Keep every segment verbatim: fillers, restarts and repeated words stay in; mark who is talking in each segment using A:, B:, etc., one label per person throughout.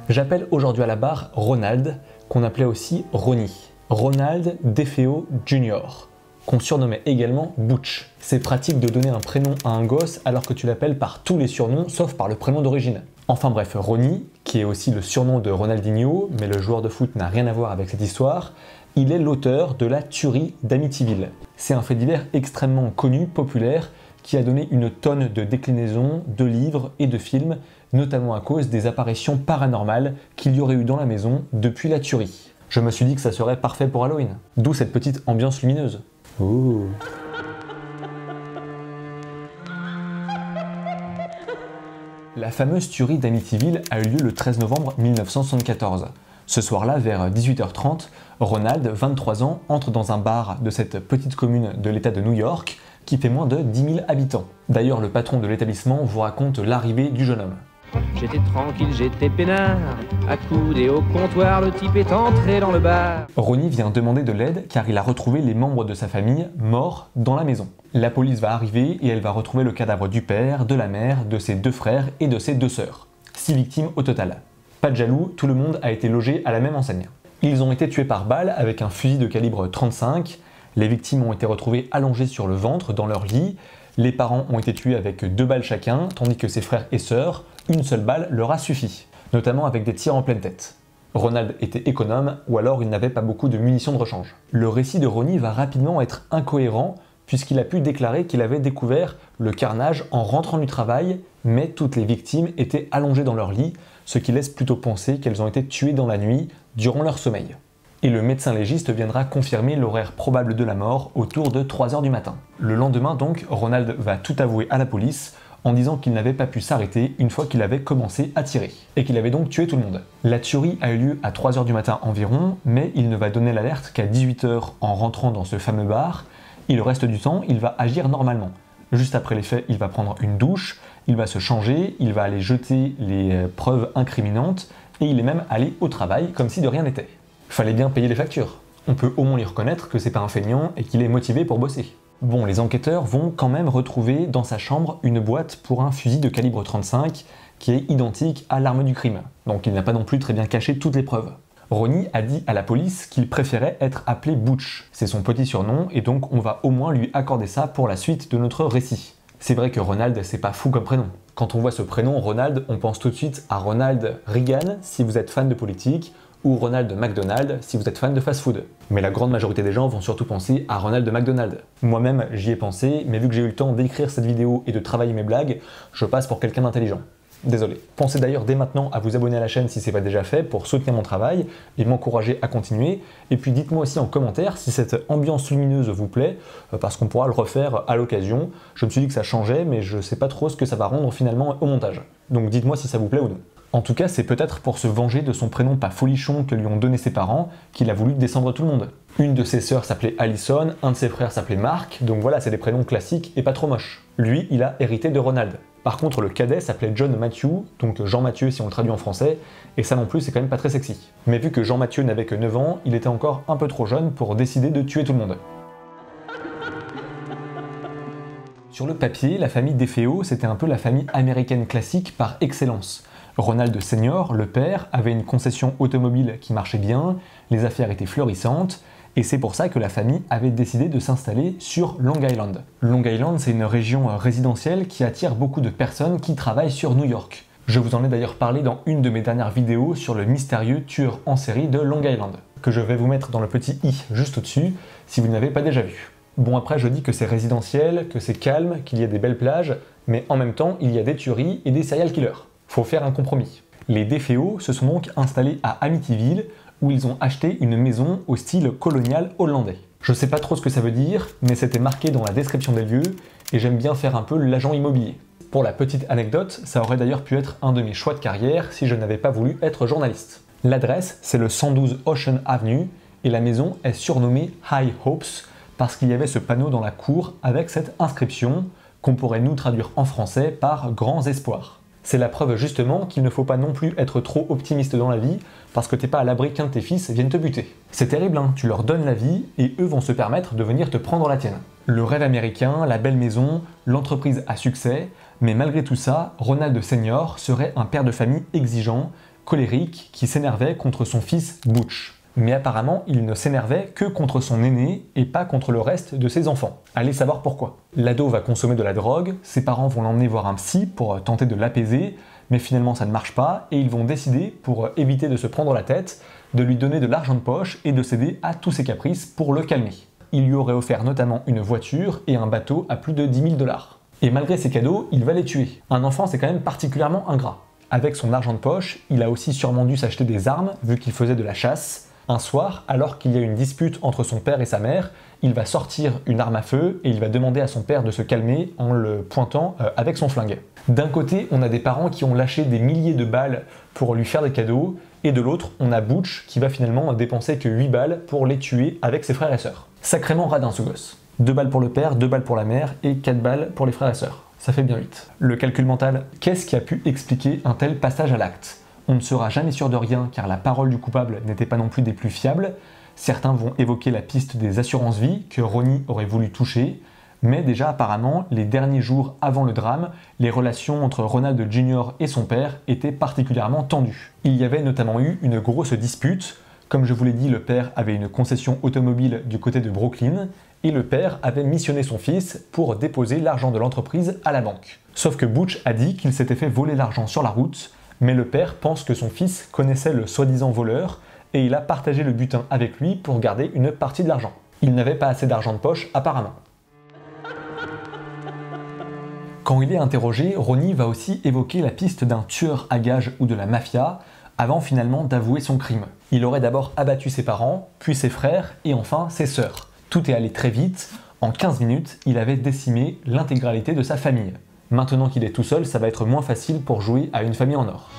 A: J'appelle aujourd'hui à la barre Ronald, qu'on appelait aussi Ronnie. Ronald DeFeo Junior, qu'on surnommait également Butch. C'est pratique de donner un prénom à un gosse alors que tu l'appelles par tous les surnoms sauf par le prénom d'origine. Enfin bref, Ronnie, qui est aussi le surnom de Ronaldinho, mais le joueur de foot n'a rien à voir avec cette histoire, il est l'auteur de la tuerie d'Amityville. C'est un fait divers extrêmement connu, populaire, qui a donné une tonne de déclinaisons, de livres et de films, notamment à cause des apparitions paranormales qu'il y aurait eu dans la maison depuis la tuerie. Je me suis dit que ça serait parfait pour Halloween. D'où cette petite ambiance lumineuse. Ouh. La fameuse tuerie d'Amityville a eu lieu le treize novembre mille neuf cent soixante-quatorze. Ce soir-là, vers dix-huit heures trente, Ronald, vingt-trois ans, entre dans un bar de cette petite commune de l'État de New York qui fait moins de dix mille habitants. D'ailleurs, le patron de l'établissement vous raconte l'arrivée du jeune homme.
B: J'étais tranquille, j'étais peinard, accoudé au comptoir, le type est entré dans le bar.
A: Ronnie vient demander de l'aide car il a retrouvé les membres de sa famille morts dans la maison. La police va arriver et elle va retrouver le cadavre du père, de la mère, de ses deux frères et de ses deux sœurs. Six victimes au total. Pas de jaloux, tout le monde a été logé à la même enseigne. Ils ont été tués par balle avec un fusil de calibre trente-cinq. Les victimes ont été retrouvées allongées sur le ventre dans leur lit. Les parents ont été tués avec deux balles chacun, tandis que ses frères et sœurs, une seule balle leur a suffi, notamment avec des tirs en pleine tête. Ronald était économe, ou alors il n'avait pas beaucoup de munitions de rechange. Le récit de Ronnie va rapidement être incohérent, puisqu'il a pu déclarer qu'il avait découvert le carnage en rentrant du travail, mais toutes les victimes étaient allongées dans leur lit, ce qui laisse plutôt penser qu'elles ont été tuées dans la nuit, durant leur sommeil. Et le médecin légiste viendra confirmer l'horaire probable de la mort autour de trois heures du matin. Le lendemain donc, Ronald va tout avouer à la police en disant qu'il n'avait pas pu s'arrêter une fois qu'il avait commencé à tirer, et qu'il avait donc tué tout le monde. La tuerie a eu lieu à trois heures du matin environ, mais il ne va donner l'alerte qu'à dix-huit heures en rentrant dans ce fameux bar, et le reste du temps, il va agir normalement. Juste après les faits, il va prendre une douche, il va se changer, il va aller jeter les preuves incriminantes, et il est même allé au travail comme si de rien n'était. Fallait bien payer les factures. On peut au moins lui reconnaître que c'est pas un feignant et qu'il est motivé pour bosser. Bon, les enquêteurs vont quand même retrouver dans sa chambre une boîte pour un fusil de calibre trente-cinq qui est identique à l'arme du crime. Donc il n'a pas non plus très bien caché toutes les preuves. Ronnie a dit à la police qu'il préférait être appelé Butch. C'est son petit surnom et donc on va au moins lui accorder ça pour la suite de notre récit. C'est vrai que Ronald, c'est pas fou comme prénom. Quand on voit ce prénom Ronald, on pense tout de suite à Ronald Reagan si vous êtes fan de politique, ou Ronald McDonald si vous êtes fan de fast-food. Mais la grande majorité des gens vont surtout penser à Ronald McDonald. Moi-même, j'y ai pensé, mais vu que j'ai eu le temps d'écrire cette vidéo et de travailler mes blagues, je passe pour quelqu'un d'intelligent. Désolé. Pensez d'ailleurs dès maintenant à vous abonner à la chaîne si c'est pas déjà fait pour soutenir mon travail et m'encourager à continuer. Et puis dites-moi aussi en commentaire si cette ambiance lumineuse vous plaît, parce qu'on pourra le refaire à l'occasion. Je me suis dit que ça changeait, mais je sais pas trop ce que ça va rendre finalement au montage. Donc dites-moi si ça vous plaît ou non. En tout cas, c'est peut-être pour se venger de son prénom pas folichon que lui ont donné ses parents qu'il a voulu descendre tout le monde. Une de ses sœurs s'appelait Allison, un de ses frères s'appelait Mark, donc voilà, c'est des prénoms classiques et pas trop moches. Lui, il a hérité de Ronald. Par contre, le cadet s'appelait John Matthew, donc Jean Mathieu si on le traduit en français, et ça non plus, c'est quand même pas très sexy. Mais vu que Jean Mathieu n'avait que neuf ans, il était encore un peu trop jeune pour décider de tuer tout le monde. Sur le papier, la famille DeFeo, c'était un peu la famille américaine classique par excellence. Ronald Senior, le père, avait une concession automobile qui marchait bien, les affaires étaient florissantes, et c'est pour ça que la famille avait décidé de s'installer sur Long Island. Long Island, c'est une région résidentielle qui attire beaucoup de personnes qui travaillent sur New York. Je vous en ai d'ailleurs parlé dans une de mes dernières vidéos sur le mystérieux tueur en série de Long Island, que je vais vous mettre dans le petit i juste au-dessus, si vous ne l'avez pas déjà vu. Bon, après je dis que c'est résidentiel, que c'est calme, qu'il y a des belles plages, mais en même temps il y a des tueries et des serial killers. Faut faire un compromis. Les DeFeo se sont donc installés à Amityville, où ils ont acheté une maison au style colonial hollandais. Je sais pas trop ce que ça veut dire, mais c'était marqué dans la description des lieux, et j'aime bien faire un peu l'agent immobilier. Pour la petite anecdote, ça aurait d'ailleurs pu être un de mes choix de carrière si je n'avais pas voulu être journaliste. L'adresse, c'est le cent douze Ocean Avenue, et la maison est surnommée High Hopes, parce qu'il y avait ce panneau dans la cour avec cette inscription, qu'on pourrait nous traduire en français par « Grands espoirs ». C'est la preuve justement qu'il ne faut pas non plus être trop optimiste dans la vie parce que t'es pas à l'abri qu'un de tes fils vienne te buter. C'est terrible, hein, tu leur donnes la vie et eux vont se permettre de venir te prendre la tienne. Le rêve américain, la belle maison, l'entreprise à succès, mais malgré tout ça, Ronald Senior serait un père de famille exigeant colérique, qui s'énervait contre son fils Butch. Mais apparemment, il ne s'énervait que contre son aîné et pas contre le reste de ses enfants. Allez savoir pourquoi. L'ado va consommer de la drogue, ses parents vont l'emmener voir un psy pour tenter de l'apaiser, mais finalement ça ne marche pas et ils vont décider, pour éviter de se prendre la tête, de lui donner de l'argent de poche et de céder à tous ses caprices pour le calmer. Il lui aurait offert notamment une voiture et un bateau à plus de dix mille dollars. Et malgré ces cadeaux, il va les tuer. Un enfant, c'est quand même particulièrement ingrat. Avec son argent de poche, il a aussi sûrement dû s'acheter des armes, vu qu'il faisait de la chasse. Un soir, alors qu'il y a une dispute entre son père et sa mère, il va sortir une arme à feu et il va demander à son père de se calmer en le pointant euh, avec son flingue. D'un côté, on a des parents qui ont lâché des milliers de balles pour lui faire des cadeaux, et de l'autre, on a Butch qui va finalement dépenser que huit balles pour les tuer avec ses frères et sœurs. Sacrément radin ce gosse. deux balles pour le père, deux balles pour la mère et quatre balles pour les frères et sœurs. Ça fait bien huit. Le calcul mental, qu'est-ce qui a pu expliquer un tel passage à l'acte ? On ne sera jamais sûr de rien car la parole du coupable n'était pas non plus des plus fiables. Certains vont évoquer la piste des assurances-vie que Ronnie aurait voulu toucher, mais déjà apparemment, les derniers jours avant le drame, les relations entre Ronald Junior et son père étaient particulièrement tendues. Il y avait notamment eu une grosse dispute. Comme je vous l'ai dit, le père avait une concession automobile du côté de Brooklyn, et le père avait missionné son fils pour déposer l'argent de l'entreprise à la banque. Sauf que Butch a dit qu'il s'était fait voler l'argent sur la route, mais le père pense que son fils connaissait le soi-disant voleur et il a partagé le butin avec lui pour garder une partie de l'argent. Il n'avait pas assez d'argent de poche apparemment. Quand il est interrogé, Ronnie va aussi évoquer la piste d'un tueur à gages ou de la mafia avant finalement d'avouer son crime. Il aurait d'abord abattu ses parents, puis ses frères et enfin ses sœurs. Tout est allé très vite. En quinze minutes, il avait décimé l'intégralité de sa famille. Maintenant qu'il est tout seul, ça va être moins facile pour jouer à une famille en or.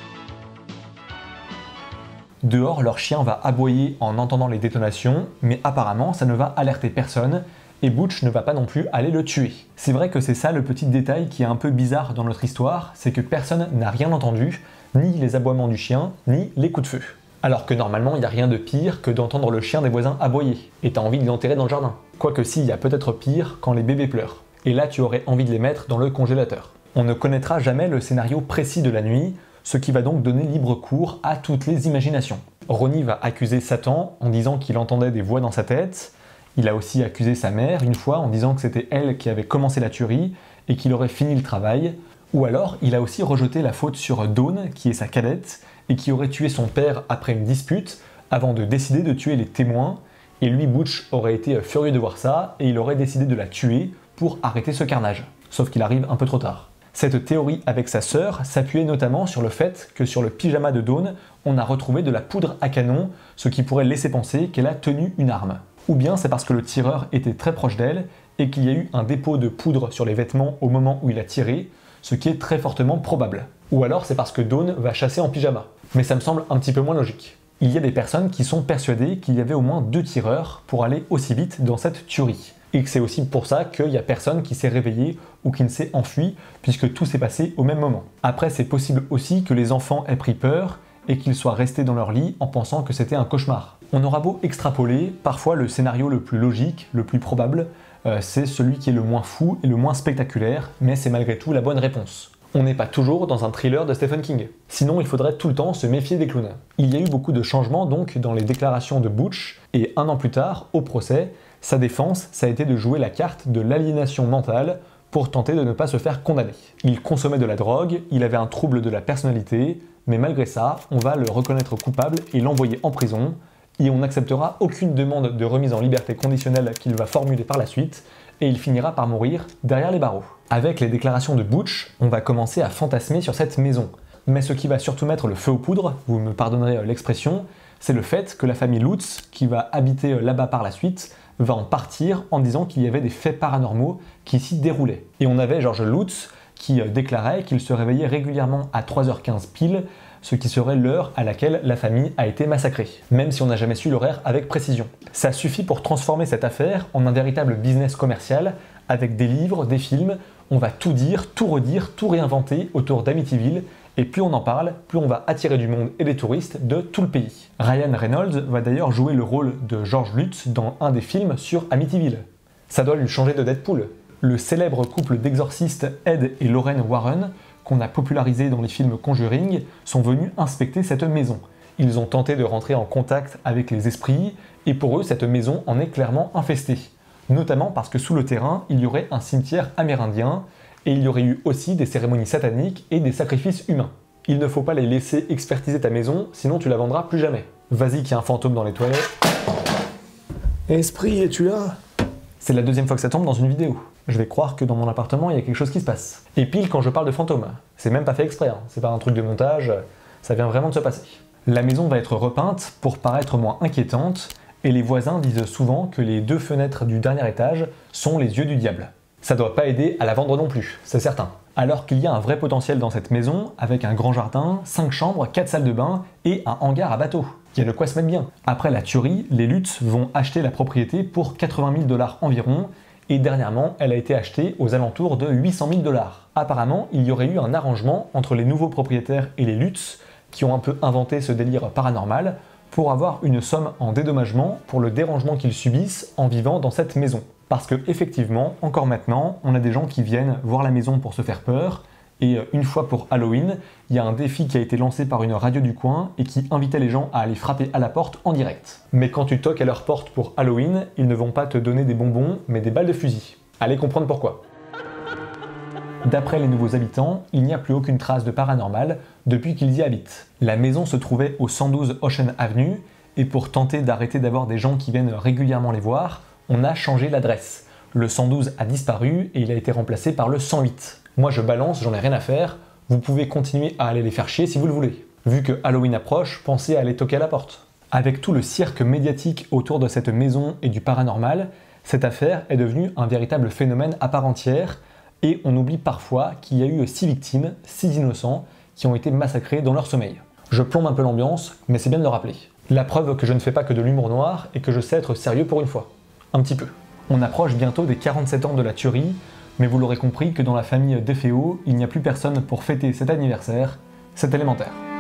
A: Dehors, leur chien va aboyer en entendant les détonations, mais apparemment ça ne va alerter personne, et Butch ne va pas non plus aller le tuer. C'est vrai que c'est ça le petit détail qui est un peu bizarre dans notre histoire, c'est que personne n'a rien entendu, ni les aboiements du chien, ni les coups de feu. Alors que normalement, il n'y a rien de pire que d'entendre le chien des voisins aboyer, et t'as envie de l'enterrer dans le jardin. Quoique si, il y a peut-être pire quand les bébés pleurent. Et là tu aurais envie de les mettre dans le congélateur. On ne connaîtra jamais le scénario précis de la nuit, ce qui va donc donner libre cours à toutes les imaginations. Ronnie va accuser Satan en disant qu'il entendait des voix dans sa tête. Il a aussi accusé sa mère une fois en disant que c'était elle qui avait commencé la tuerie et qu'il aurait fini le travail. Ou alors il a aussi rejeté la faute sur Dawn, qui est sa cadette, et qui aurait tué son père après une dispute avant de décider de tuer les témoins. Et lui, Butch, aurait été furieux de voir ça et il aurait décidé de la tuer pour arrêter ce carnage. Sauf qu'il arrive un peu trop tard. Cette théorie avec sa sœur s'appuyait notamment sur le fait que sur le pyjama de Dawn, on a retrouvé de la poudre à canon, ce qui pourrait laisser penser qu'elle a tenu une arme. Ou bien c'est parce que le tireur était très proche d'elle et qu'il y a eu un dépôt de poudre sur les vêtements au moment où il a tiré, ce qui est très fortement probable. Ou alors c'est parce que Dawn va chasser en pyjama. Mais ça me semble un petit peu moins logique. Il y a des personnes qui sont persuadées qu'il y avait au moins deux tireurs pour aller aussi vite dans cette tuerie. Et que c'est aussi pour ça qu'il n'y a personne qui s'est réveillé ou qui ne s'est enfui, puisque tout s'est passé au même moment. Après, c'est possible aussi que les enfants aient pris peur et qu'ils soient restés dans leur lit en pensant que c'était un cauchemar. On aura beau extrapoler, parfois le scénario le plus logique, le plus probable, euh, c'est celui qui est le moins fou et le moins spectaculaire, mais c'est malgré tout la bonne réponse. On n'est pas toujours dans un thriller de Stephen King. Sinon, il faudrait tout le temps se méfier des clowns. Il y a eu beaucoup de changements donc dans les déclarations de Butch, et un an plus tard, au procès, sa défense, ça a été de jouer la carte de l'aliénation mentale pour tenter de ne pas se faire condamner. Il consommait de la drogue, il avait un trouble de la personnalité, mais malgré ça, on va le reconnaître coupable et l'envoyer en prison, et on n'acceptera aucune demande de remise en liberté conditionnelle qu'il va formuler par la suite, et il finira par mourir derrière les barreaux. Avec les déclarations de Butch, on va commencer à fantasmer sur cette maison. Mais ce qui va surtout mettre le feu aux poudres, vous me pardonnerez l'expression, c'est le fait que la famille Lutz, qui va habiter là-bas par la suite, va en partir en disant qu'il y avait des faits paranormaux qui s'y déroulaient. Et on avait George Lutz qui déclarait qu'il se réveillait régulièrement à trois heures quinze pile, ce qui serait l'heure à laquelle la famille a été massacrée, même si on n'a jamais su l'horaire avec précision. Ça suffit pour transformer cette affaire en un véritable business commercial, avec des livres, des films, on va tout dire, tout redire, tout réinventer autour d'Amityville, et plus on en parle, plus on va attirer du monde et des touristes de tout le pays. Ryan Reynolds va d'ailleurs jouer le rôle de George Lutz dans un des films sur Amityville. Ça doit lui changer de Deadpool. Le célèbre couple d'exorcistes Ed et Lorraine Warren, qu'on a popularisés dans les films Conjuring, sont venus inspecter cette maison. Ils ont tenté de rentrer en contact avec les esprits, et pour eux, cette maison en est clairement infestée. Notamment parce que sous le terrain, il y aurait un cimetière amérindien, et il y aurait eu aussi des cérémonies sataniques et des sacrifices humains. Il ne faut pas les laisser expertiser ta maison, sinon tu la vendras plus jamais. Vas-y qu'il y a un fantôme dans les toilettes.
C: Esprit, es-tu là?
A: C'est la deuxième fois que ça tombe dans une vidéo. Je vais croire que dans mon appartement, il y a quelque chose qui se passe. Et pile quand je parle de fantômes. C'est même pas fait exprès, hein. C'est pas un truc de montage, ça vient vraiment de se passer. La maison va être repeinte pour paraître moins inquiétante, et les voisins disent souvent que les deux fenêtres du dernier étage sont les yeux du diable. Ça doit pas aider à la vendre non plus, c'est certain. Alors qu'il y a un vrai potentiel dans cette maison, avec un grand jardin, cinq chambres, quatre salles de bain et un hangar à bateau. Il y a de quoi se mettre bien. Après la tuerie, les Lutz vont acheter la propriété pour quatre-vingt mille dollars environ, et dernièrement, elle a été achetée aux alentours de huit cent mille dollars. Apparemment, il y aurait eu un arrangement entre les nouveaux propriétaires et les Lutz, qui ont un peu inventé ce délire paranormal, pour avoir une somme en dédommagement pour le dérangement qu'ils subissent en vivant dans cette maison. Parce que effectivement, encore maintenant, on a des gens qui viennent voir la maison pour se faire peur, et une fois pour Halloween, il y a un défi qui a été lancé par une radio du coin et qui invitait les gens à aller frapper à la porte en direct. Mais quand tu toques à leur porte pour Halloween, ils ne vont pas te donner des bonbons, mais des balles de fusil. Allez comprendre pourquoi. D'après les nouveaux habitants, il n'y a plus aucune trace de paranormal depuis qu'ils y habitent. La maison se trouvait au cent douze Ocean Avenue, et pour tenter d'arrêter d'avoir des gens qui viennent régulièrement les voir, on a changé l'adresse. Le cent douze a disparu et il a été remplacé par le cent huit. Moi je balance, j'en ai rien à faire, vous pouvez continuer à aller les faire chier si vous le voulez. Vu que Halloween approche, pensez à aller toquer à la porte. Avec tout le cirque médiatique autour de cette maison et du paranormal, cette affaire est devenue un véritable phénomène à part entière, et on oublie parfois qu'il y a eu six victimes, six innocents, qui ont été massacrés dans leur sommeil. Je plombe un peu l'ambiance, mais c'est bien de le rappeler. La preuve que je ne fais pas que de l'humour noir et que je sais être sérieux pour une fois. Un petit peu. On approche bientôt des quarante-sept ans de la tuerie, mais vous l'aurez compris que dans la famille DeFeo, il n'y a plus personne pour fêter cet anniversaire, c'est élémentaire.